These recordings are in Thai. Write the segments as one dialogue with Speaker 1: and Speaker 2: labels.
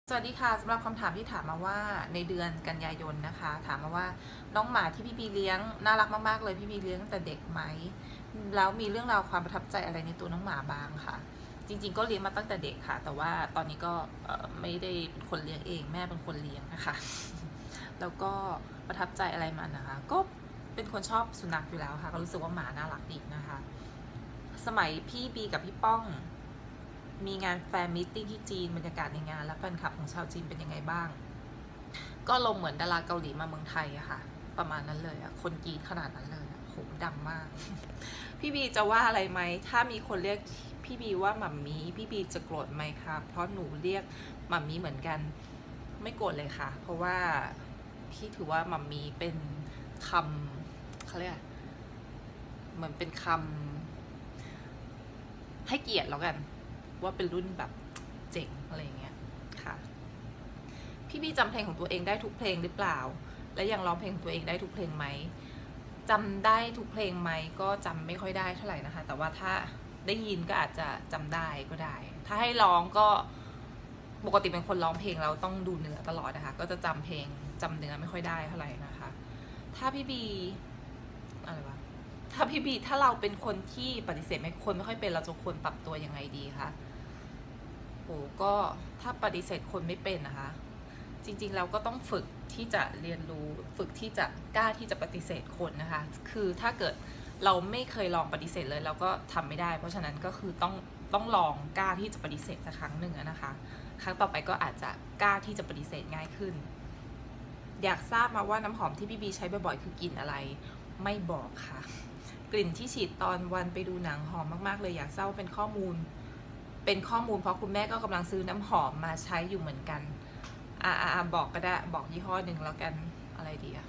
Speaker 1: สวัสดีค่ะสำหรับคำถามที่ถามมาว่าในเดือนกันยายนนะคะถามมาว่าน้องหมาที่พี่บีเลี้ยงน่ารักมากๆเลยพี่บีเลี้ยงตั้งแต่เด็กไหมแล้วมีเรื่องราวความประทับใจอะไรในตัวน้องหมาบ้างค่ะจริงๆก็เลี้ยงมาตั้งแต่เด็กค่ะแต่ว่าตอนนี้ก็ไม่ได้เป็นคนเลี้ยงเองแม่เป็นคนเลี้ยงนะคะแล้วก็ประทับใจอะไรมันนะคะก็เป็นคนชอบสุนัขอยู่แล้วค่ะก็รู้สึกว่าหมาน่ารักดีนะคะสมัยพี่บีกับพี่ป้องมีงานแฟนมิทติ้งที่จีนบรรยากาศในงานและแฟนคลับของชาวจีนเป็นยังไงบ้างก็ลงเหมือนดาราเกาหลีมาเมืองไทยอะค่ะประมาณนั้นเลยอะคนกรีดขนาดนั้นเลยโหดังมากพี่บีจะว่าอะไรไหมถ้ามีคนเรียกพี่บีว่าหมัมมี่พี่บีจะโกรธไหมคะเพราะหนูเรียกหมัมมี่เหมือนกันไม่โกรธเลยค่ะเพราะว่าพี่ถือว่าหมัมมี่เป็นคำเขาเรียกเหมือนเป็นคำให้เกียรติแล้วกันว่าเป็นรุ่นแบบเจ๋งอะไรเงี้ยค่ะพี่บีจำเพลงของตัวเองได้ทุกเพลงหรือเปล่าและยังร้องเพลงของตัวเองได้ทุกเพลงไหมจำได้ทุกเพลงไหมก็จำไม่ค่อยได้เท่าไหร่นะคะแต่ว่าถ้าได้ยินก็อาจจะจำได้ก็ได้ถ้าให้ร้องก็ปกติเป็นคนร้องเพลงเราต้องดูเนื้อตลอดนะคะก็จะจำเพลงจำเนื้อไม่ค่อยได้เท่าไหร่นะคะถ้าพี่บีอะไรวะถ้าพี่บีถ้าเราเป็นคนที่ปฏิเสธคนไม่ค่อยเป็นเราจะควรปรับตัวยังไงดีคะโอ้ก็ถ้าปฏิเสธคนไม่เป็นนะคะจริงๆเราก็ต้องฝึกที่จะเรียนรู้ฝึกที่จะกล้าที่จะปฏิเสธคนนะคะคือถ้าเกิดเราไม่เคยลองปฏิเสธเลยเราก็ทำไม่ได้เพราะฉะนั้นก็คือต้องลองกล้าที่จะปฏิเสธสักครั้งหนึ่งนะคะครั้งต่อไปก็อาจจะกล้าที่จะปฏิเสธง่ายขึ้นอยากทราบมาว่าน้ำหอมที่พี่บีใช้บ่อยๆคือกลิ่นอะไรไม่บอกค่ะกลิ่นที่ฉีดตอนวันไปดูหนังหอมมากๆเลยอยากทราบเป็นข้อมูลเพราะคุณแม่ก็กำลังซื้อน้ำหอมมาใช้อยู่เหมือนกันบอกก็ได้บอกยี่ห้อหนึ่งแล้วกันอะไรดีอะ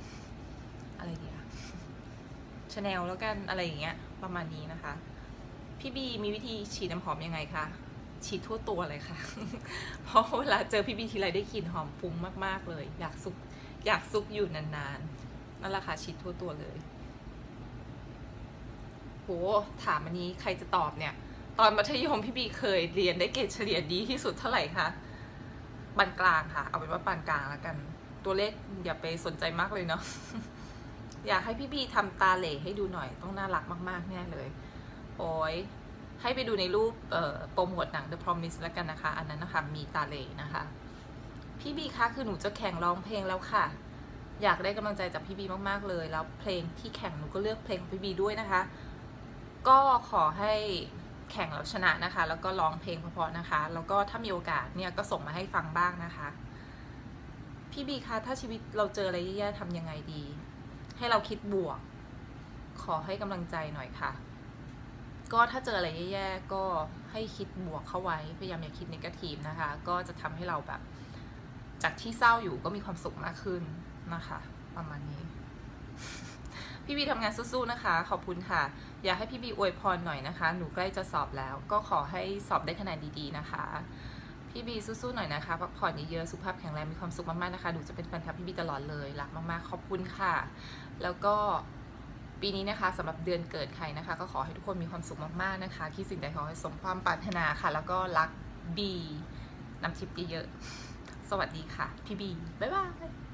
Speaker 1: ชาแนลแล้วกันอะไรอย่างเงี้ยประมาณนี้นะคะพี่บีมีวิธีฉีดน้ำหอมยังไงคะฉีดทั่วตัวเลยค่ะ เพราะเวลาเจอพี่บีทีไรได้กลิ่นหอมฟุ้งมากๆเลยอยากซุกอยู่นานๆนั่นแหละค่ะฉีดทั่วตัวเลยโหถามอันนี้ใครจะตอบเนี่ยตอนมัธยมพี่บีเคยเรียนได้เกรดเฉลี่ยดีที่สุดเท่าไหร่คะปานกลางค่ะเอาเป็นว่าปานกลางแล้วกันตัวเลขอย่าไปสนใจมากเลยเนาะ อยากให้พี่บีทำตาเหล่ให้ดูหน่อยต้องน่ารักมากๆแน่เลยโอ้ยให้ไปดูในรูปโปรโมทหนัง The Promise แล้วกันนะคะอันนั้นนะคะมีตาเหล่นะคะพี่บีคะคือหนูจะแข่งร้องเพลงแล้วค่ะอยากได้กำลังใจจากพี่บีมากๆเลยแล้วเพลงที่แข่งหนูก็เลือกเพลงของพี่บีด้วยนะคะก็ขอให้แข่งแล้วชนะนะคะแล้วก็ร้องเพลงเพราะๆนะคะแล้วก็ถ้ามีโอกาสเนี่ยก็ส่งมาให้ฟังบ้างนะคะพี่บีคะถ้าชีวิตเราเจออะไรแย่ๆทำยังไงดีให้เราคิดบวกขอให้กำลังใจหน่อยค่ะก็ถ้าเจออะไรแย่ๆก็ให้คิดบวกเข้าไว้พยายามอย่าคิดเนกาทีฟนะคะก็จะทำให้เราแบบจากที่เศร้าอยู่ก็มีความสุขมากขึ้นนะคะประมาณนี้พี่บีทำงานสู้ๆนะคะขอบคุณค่ะอยากให้พี่บีอวยพรหน่อยนะคะหนูใกล้จะสอบแล้วก็ขอให้สอบได้คะแนนดีๆนะคะพี่บีสู้ๆหน่อยนะคะพักผ่อนเยอะๆสุขภาพแข็งแรงมีความสุขมากๆนะคะหนูจะเป็นแฟนคลับพี่บีตลอดเลยรักมากๆขอบคุณค่ะแล้วก็ปีนี้นะคะสำหรับเดือนเกิดใครนะคะก็ขอให้ทุกคนมีความสุขมากๆนะคะคิดสิ่งใดขอให้สมความปรารถนาค่ะแล้วก็รักบีน้ำทิพย์เยอะๆสวัสดีค่ะพี่บีบ๊ายบาย